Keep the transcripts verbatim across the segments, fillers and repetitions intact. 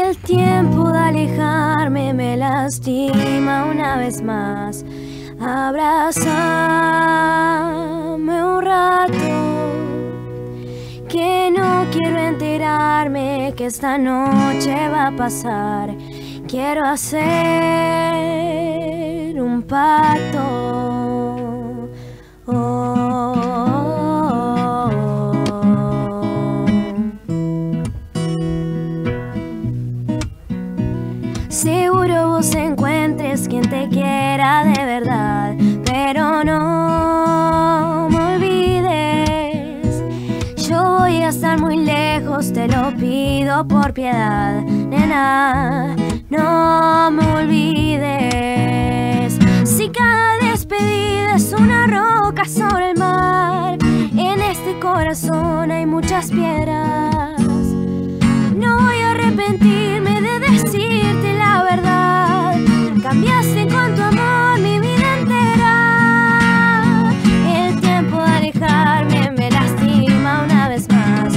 El tiempo de alejarme me lastima una vez más. Abrázame un rato, que no quiero enterarme que esta noche va a pasar. Quiero hacer un pacto. Oh, oh, oh, oh. Seguro vos encuentres quien te quiera de verdad, pero no me olvides. Yo voy a estar muy lejos, te lo pido por piedad, nena. No me olvides. Si cada despedida es una roca sobre el mar, en este corazón hay muchas piedras. No voy a arrepentirme de decirte la verdad. Cambiaste con tu amor mi vida entera. El tiempo de alejarme me lastima una vez más.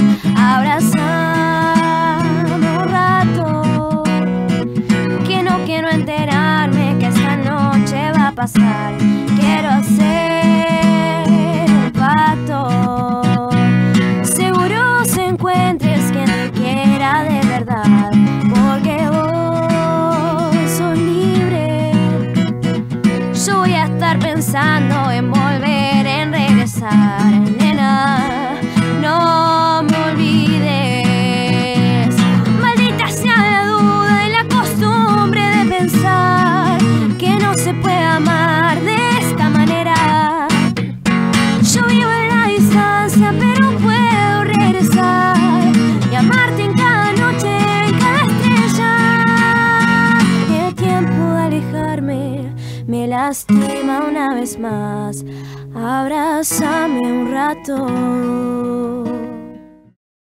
Abrázame un rato, que no quiero enterarme que esta noche va a pasar. Quiero hacer un pacto. Seguro se encuentres quien te quiera de verdad, porque vos sos libre. Yo voy a estar pensando en volver, en regresar, nena. No me olvides. Maldita sea la duda y la costumbre de pensar que no se puede amar de esta manera. Yo vivo en la distancia, pero puedo regresar y amarte en cada noche, en cada estrella. El tiempo de alejarme me lastima una vez más. Abrázame un rato.